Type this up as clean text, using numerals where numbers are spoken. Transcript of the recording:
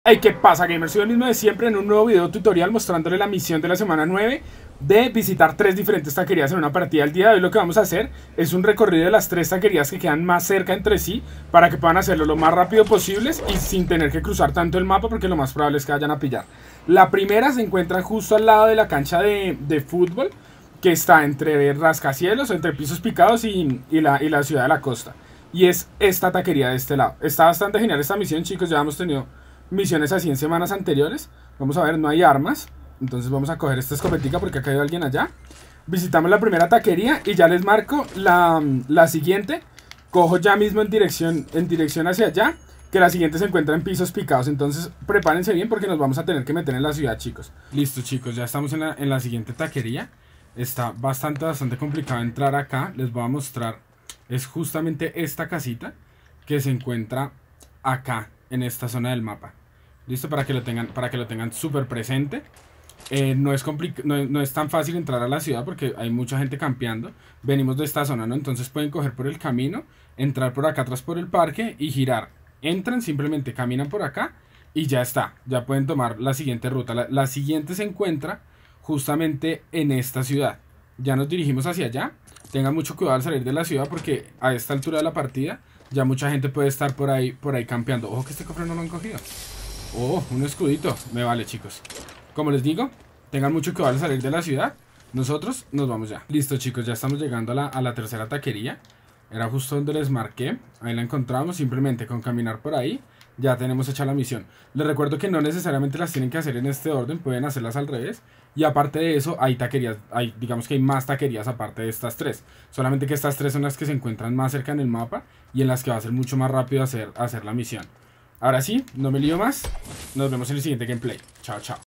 Hey, ¿qué pasa, gamers? Soy el mismo de siempre en un nuevo video tutorial mostrándole la misión de la semana 9 de visitar 3 diferentes taquerías en una partida. El día de hoy lo que vamos a hacer es un recorrido de las 3 taquerías que quedan más cerca entre sí para que puedan hacerlo lo más rápido posible y sin tener que cruzar tanto el mapa, porque lo más probable es que vayan a pillar. La primera se encuentra justo al lado de la cancha de fútbol, que está entre rascacielos, entre pisos picados y la ciudad de la costa. Y es esta taquería de este lado. Está bastante genial esta misión, chicos. Ya hemos tenido misiones así en semanas anteriores. Vamos a ver, no hay armas. Entonces vamos a coger esta escopetica porque ha caído alguien allá. Visitamos la primera taquería y ya les marco la siguiente. Cojo ya mismo en dirección hacia allá, que la siguiente se encuentra en pisos picados. Entonces prepárense bien porque nos vamos a tener que meter en la ciudad, chicos. Listo, chicos, ya estamos en la siguiente taquería. Está bastante complicado entrar acá. Les voy a mostrar. Es justamente esta casita que se encuentra acá en esta zona del mapa. Listo, para que lo tengan súper presente. No es tan fácil entrar a la ciudad porque hay mucha gente campeando. Venimos de esta zona, ¿no? Entonces pueden coger por el camino, entrar por acá atrás por el parque y girar. Entran, simplemente caminan por acá y ya está. Ya pueden tomar la siguiente ruta. La siguiente se encuentra justamente en esta ciudad. Ya nos dirigimos hacia allá. Tengan mucho cuidado al salir de la ciudad porque a esta altura de la partida ya mucha gente puede estar por ahí campeando. Ojo que este cofre no lo han cogido. Oh, un escudito. Me vale, chicos. Como les digo, tengan mucho cuidado al salir de la ciudad. Nosotros nos vamos ya. Listo, chicos, ya estamos llegando a la tercera taquería. Era justo donde les marqué. Ahí la encontramos. Simplemente con caminar por ahí ya tenemos hecha la misión. Les recuerdo que no necesariamente las tienen que hacer en este orden. Pueden hacerlas al revés. Y aparte de eso, hay taquerías. Digamos que hay más taquerías aparte de estas 3. Solamente que estas 3 son las que se encuentran más cerca en el mapa y en las que va a ser mucho más rápido hacer la misión. Ahora sí, no me lío más. Nos vemos en el siguiente gameplay. Chao, chao.